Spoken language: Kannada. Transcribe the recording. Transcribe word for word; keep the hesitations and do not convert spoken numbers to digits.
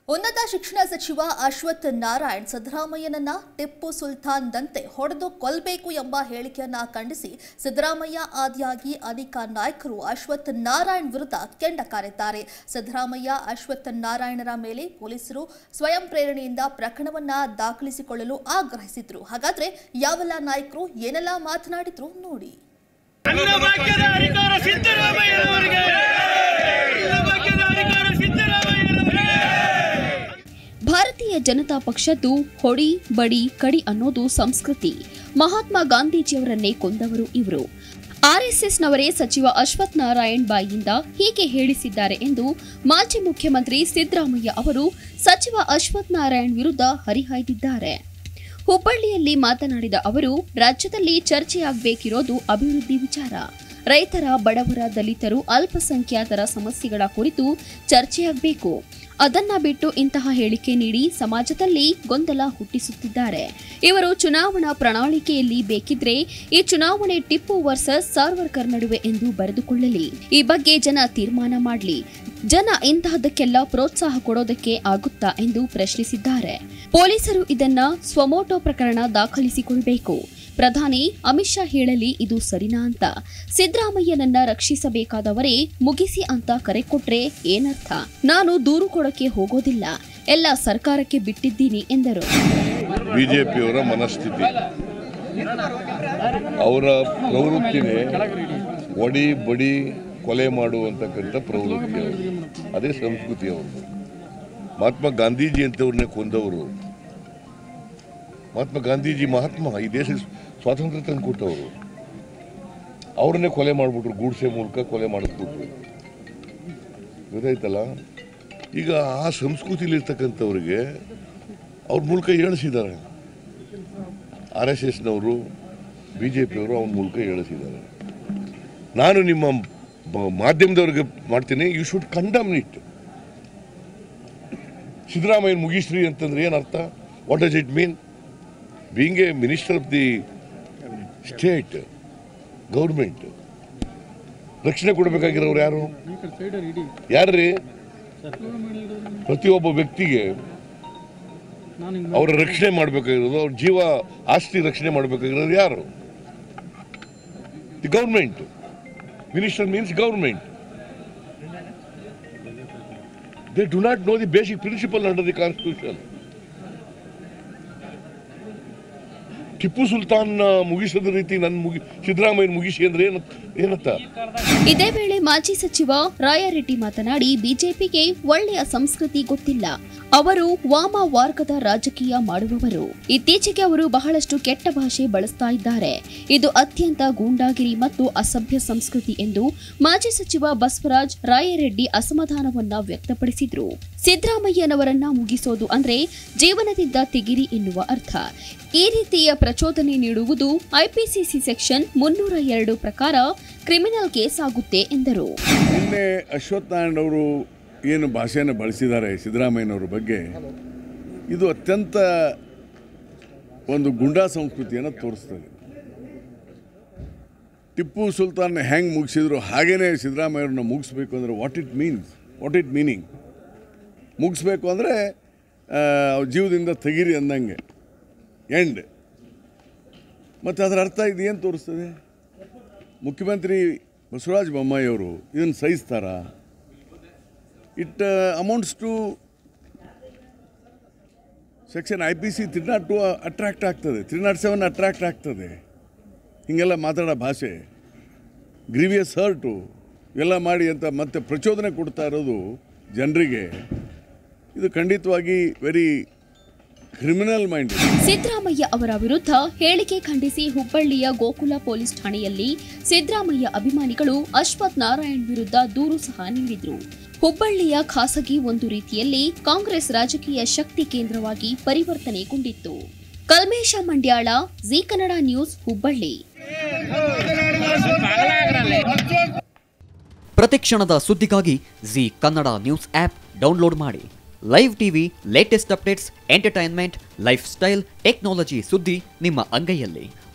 ಉನ್ನತ ಶಿಕ್ಷಣ ಸಚಿವ ಅಶ್ವಥ್ ನಾರಾಯಣ್ ಸಿದ್ದರಾಮಯ್ಯನನ್ನ ಟಿಪ್ಪು ಸುಲ್ತಾನ್ ದಂತೆ ಹೊಡೆದು ಕೊಲ್ಲಬೇಕು ಎಂಬ ಹೇಳಿಕೆಯನ್ನ ಖಂಡಿಸಿ ಸಿದ್ದರಾಮಯ್ಯ ಆದಿಯಾಗಿ ಅನೇಕ ನಾಯಕರು ಅಶ್ವಥ್ ನಾರಾಯಣ್ ವಿರುದ್ಧ ಕೆಂಡ ಕಾರಿದ್ದಾರೆ. ಸಿದ್ದರಾಮಯ್ಯ ಅಶ್ವಥ್ ನಾರಾಯಣರ ಮೇಲೆ ಪೊಲೀಸರು ಸ್ವಯಂ ಪ್ರೇರಣೆಯಿಂದ ಪ್ರಕರಣವನ್ನ ದಾಖಲಿಸಿಕೊಳ್ಳಲು ಆಗ್ರಹಿಸಿದ್ರು. ಹಾಗಾದ್ರೆ ಯಾವೆಲ್ಲ ನಾಯಕರು ಏನೆಲ್ಲ ಮಾತನಾಡಿದ್ರು ನೋಡಿ. ಭಾರತೀಯ ಜನತಾ ಪಕ್ಷದ್ದು ಹೊಡಿ ಬಡಿ ಕಡಿ ಅನ್ನೋದು ಸಂಸ್ಕೃತಿ. ಮಹಾತ್ಮ ಗಾಂಧೀಜಿಯವರನ್ನೇ ಕೊಂದವರು ಇವರು. ಆರ್ಎಸ್ಎಸ್ನವರೇ ಸಚಿವ ಅಶ್ವಥ್ ನಾರಾಯಣ್ ಬಾಯಿಯಿಂದ ಹೀಗೆ ಹೇಳಿಸಿದ್ದಾರೆ ಎಂದು ಮಾಜಿ ಮುಖ್ಯಮಂತ್ರಿ ಸಿದ್ದರಾಮಯ್ಯ ಅವರು ಸಚಿವ ಅಶ್ವಥ್ ನಾರಾಯಣ್ ವಿರುದ್ಧ ಹರಿಹಾಯ್ದಿದ್ದಾರೆ. ಹುಬ್ಬಳ್ಳಿಯಲ್ಲಿ ಮಾತನಾಡಿದ ಅವರು, ರಾಜ್ಯದಲ್ಲಿ ಚರ್ಚೆಯಾಗಬೇಕಿರೋದು ಅಭಿವೃದ್ಧಿ ವಿಚಾರ. ರೈತರ, ಬಡವರ, ದಲಿತರು, ಅಲ್ಪಸಂಖ್ಯಾತರ ಸಮಸ್ಯೆಗಳ ಕುರಿತು ಚರ್ಚೆಯಾಗಬೇಕು. ಅದನ್ನ ಬಿಟ್ಟು ಇಂತಹ ಹೇಳಿಕೆ ನೀಡಿ ಸಮಾಜದಲ್ಲಿ ಗೊಂದಲ ಹುಟ್ಟಿಸುತ್ತಿದ್ದಾರೆ. ಇವರು ಚುನಾವಣಾ ಪ್ರಣಾಳಿಕೆಯಲ್ಲಿ ಬೇಕಿದ್ರೆ ಈ ಚುನಾವಣೆ ಟಿಪ್ಪು ವರ್ಸಸ್ ಸಾವರ್ಕರ್ ನಡುವೆ ಎಂದು ಬರೆದುಕೊಳ್ಳಲಿ. ಈ ಬಗ್ಗೆ ಜನ ತೀರ್ಮಾನ ಮಾಡಲಿ. ಜನ ಇಂತಹದಕ್ಕೆಲ್ಲ ಪ್ರೋತ್ಸಾಹ ಕೊಡೋದಕ್ಕೆ ಆಗುತ್ತಾ ಎಂದು ಪ್ರಶ್ನಿಸಿದ್ದಾರೆ. ಪೊಲೀಸರು ಇದನ್ನ ಸ್ವಮೋಟೋ ಪ್ರಕರಣ ದಾಖಲಿಸಿಕೊಳ್ಳಬೇಕು. ಪ್ರಧಾನಿ ಅಮಿತ್ ಶಾ ಹೇಳಲಿ ಇದು ಸರಿನಾ ಅಂತ. ಸಿದ್ದರಾಮಯ್ಯನನ್ನ ರಕ್ಷಿಸಬೇಕಾದವರೇ ಮುಗಿಸಿ ಅಂತ ಕರೆ ಕೊಟ್ರೆ ಏನರ್ಥ? ನಾನು ದೂರು ಕೊಡಕ್ಕೆ ಹೋಗೋದಿಲ್ಲ, ಎಲ್ಲ ಸರ್ಕಾರಕ್ಕೆ ಬಿಟ್ಟಿದ್ದೀನಿ ಎಂದರು. ಬಿಜೆಪಿಯವರ ಮನಸ್ಥಿತಿ, ಅವರ ಪ್ರವೃತ್ತಿನೇ ಒಡಿ ಬಡಿ ಕೊಲೆ ಮಾಡುವಂತಕ್ಕಂಥ ಪ್ರವೃತ್ತಿ. ಅದೇ ಸಂಸ್ಕೃತಿ ಅವರು. ಮಹಾತ್ಮ ಗಾಂಧೀಜಿ ಅಂತವ್ರನ್ನೇ ಕೊಂದವರು. ಮಹಾತ್ಮ ಗಾಂಧೀಜಿ ಮಹಾತ್ಮ ಈ ದೇಶಕ್ಕೆ ಸ್ವಾತಂತ್ರ್ಯ ತಂದು ಕೊಟ್ಟವರು. ಅವ್ರನ್ನೇ ಕೊಲೆ ಮಾಡಿಬಿಟ್ರು, ಗೂಡ್ಸೆ ಮೂಲಕ ಕೊಲೆ ಮಾಡಿಸ್ಬಿಟ್ರು. ಗೊತ್ತಾಯ್ತಲ್ಲ. ಈಗ ಆ ಸಂಸ್ಕೃತಿಲಿರ್ತಕ್ಕಂಥವ್ರಿಗೆ ಅವ್ರ ಮೂಲಕ ಹೇಳಿಸಿದ್ದಾರೆ. ಆರ್ ಎಸ್ ಎಸ್ನವರು, ಬಿ ಜೆ ಪಿಯವರು ಅವನ ಮೂಲಕ ಹೇಳಿಸಿದ್ದಾರೆ. ನಾನು ನಿಮ್ಮ ಮಾಧ್ಯಮದವ್ರಿಗೆ ಮಾಡ್ತೀನಿ, ಯು ಶುಡ್ ಕಂಡಮ್ ಇಟ್. ಸಿದ್ದರಾಮಯ್ಯನ ಮುಗಿಸ್ರಿ ಅಂತಂದ್ರೆ ಏನರ್ಥ? What does it mean? Being a minister of the state government, ರಕ್ಷಣೆ ಕೊಡಬೇಕಾಗಿರೋರು ಯಾರು? ಯಾರ್ರೀ? ಪ್ರತಿಯೊಬ್ಬ ವ್ಯಕ್ತಿಗೆ ಅವರ ರಕ್ಷಣೆ ಮಾಡಬೇಕಾಗಿರೋದು, ಅವ್ರ ಜೀವ ಆಸ್ತಿ ರಕ್ಷಣೆ ಮಾಡಬೇಕಾಗಿರೋದು ಯಾರು? The government. Minister means government. They do not know the basic principle under the constitution. Tipu Sultan ಮುಗಿಸದ ರೀತಿ ನನ್ನ ಮುಗಿ ಸಿದ್ದರಾಮಯ್ಯ ಮುಗಿಸಿ ಅಂದ್ರೆ ಏನತ್ತ? ಇದೇ ವೇಳೆ ಮಾಜಿ ಸಚಿವ ರಾಯಾರೆಡ್ಡಿ ಮಾತನಾಡಿ, ಬಿಜೆಪಿಗೆ ಒಳ್ಳೆಯ ಸಂಸ್ಕೃತಿ ಗೊತ್ತಿಲ್ಲ. ಅವರು ವಾಮ ವಾರ್ಗದ ರಾಜಕೀಯ ಮಾಡುವವರು. ಇತ್ತೀಚೆಗೆ ಅವರು ಬಹಳಷ್ಟು ಕೆಟ್ಟ ಭಾಷೆ ಬಳಸ್ತಾ ಇದ್ದಾರೆ. ಇದು ಅತ್ಯಂತ ಗೂಂಡಾಗಿರಿ ಮತ್ತು ಅಸಭ್ಯ ಸಂಸ್ಕೃತಿ ಎಂದು ಮಾಜಿ ಸಚಿವ ಬಸವರಾಜ ರಾಯರೆಡ್ಡಿ ಅಸಮಾಧಾನವನ್ನ ವ್ಯಕ್ತಪಡಿಸಿದ್ರು. ಸಿದ್ದರಾಮಯ್ಯನವರನ್ನ ಮುಗಿಸೋದು ಅಂದ್ರೆ ಜೀವನದಿಂದ ತೆಗಿರಿ ಎನ್ನುವ ಅರ್ಥ. ಈ ರೀತಿಯ ಪ್ರಚೋದನೆ ನೀಡುವುದು ಐಪಿಸಿಸಿ ಸೆಕ್ಷನ್ ಮುನ್ನೂರ ಎರಡು ಪ್ರಕಾರ ಕ್ರಿಮಿನಲ್ ಕೇಸ್ ಆಗುತ್ತೆ ಎಂದರು. ನಿನ್ನೆ ಅಶ್ವಥ್ ನಾರಾಯಣ್ ಅವರು ಏನು ಭಾಷೆಯನ್ನು ಬಳಸಿದ್ದಾರೆ ಸಿದ್ದರಾಮಯ್ಯನವರ ಬಗ್ಗೆ, ಇದು ಅತ್ಯಂತ ಒಂದು ಗುಂಡಾ ಸಂಸ್ಕೃತಿಯನ್ನು ತೋರಿಸ್ತದೆ. ಟಿಪ್ಪು ಸುಲ್ತಾನ್ ಹೆಂಗೆ ಮುಗಿಸಿದ್ರು ಹಾಗೇನೆ ಸಿದ್ದರಾಮಯ್ಯವ್ರನ್ನ ಮುಗಿಸ್ಬೇಕು ಅಂದರೆ what it means, what it meaning? ಮುಗಿಸ್ಬೇಕು ಅಂದರೆ ಜೀವದಿಂದ ತೆಗೀರಿ ಅಂದಂಗೆ, ಎಂಡ್. ಮತ್ತು ಅದರ ಅರ್ಥ ಇದು ಏನು ತೋರಿಸ್ತದೆ? ಮುಖ್ಯಮಂತ್ರಿ ಬಸವರಾಜ ಬೊಮ್ಮಾಯಿ ಅವರು ಇದನ್ನು ಸಹಿಸ್ತಾರ? It amounts to section I P C three nought two attract ಆಗ್ತದೆ, ತ್ರೀ ನಾಟ್ ಸೆವೆನ್ ಅಟ್ರಾಕ್ಟ್ ಆಗ್ತದೆ. ಹೀಗೆಲ್ಲ ಮಾತಾಡೋ ಭಾಷೆ, ಗ್ರೀವಿಯಸ್ ಹರ್ಟು ಇವೆಲ್ಲ ಮಾಡಿ ಅಂತ ಮತ್ತೆ ಪ್ರಚೋದನೆ ಕೊಡ್ತಾ ಇರೋದು ಜನರಿಗೆ, ಇದು ಖಂಡಿತವಾಗಿ ವೆರಿ ಕ್ರಿಮಿನಲ್ ಮೈಂಡ್. ಸಿದ್ದರಾಮಯ್ಯ ಅವರ ವಿರುದ್ಧ ಹೇಳಿಕೆ ಖಂಡಿಸಿ ಹುಬ್ಬಳ್ಳಿಯ ಗೋಕುಲ ಪೊಲೀಸ್ ಠಾಣೆಯಲ್ಲಿ ಸಿದ್ದರಾಮಯ್ಯ ಅಭಿಮಾನಿಗಳು ಅಶ್ವಥ್ ನಾರಾಯಣ್ ವಿರುದ್ಧ ದೂರು ಸಹ ನೀಡಿದ್ರು. ಹುಬ್ಬಳ್ಳಿಯ ಖಾಸಗಿ ಒಂದು ರೀತಿಯಲ್ಲಿ ಕಾಂಗ್ರೆಸ್ ರಾಜಕೀಯ ಶಕ್ತಿ ಕೇಂದ್ರವಾಗಿ ಪರಿವರ್ತನೆಗೊಂಡಿತ್ತು. Kalmesh Mandyal, Zee Kannada news, Hubballi. ಪ್ರತಿಕ್ಷಣದ ಸುದ್ದಿಗಾಗಿ Zee Kannada news app download ಮಾಡಿ. Live TV, latest updates, entertainment, lifestyle, technology ಸುದ್ದಿ ನಿಮ್ಮ ಅಂಗೈಯಲ್ಲಿ.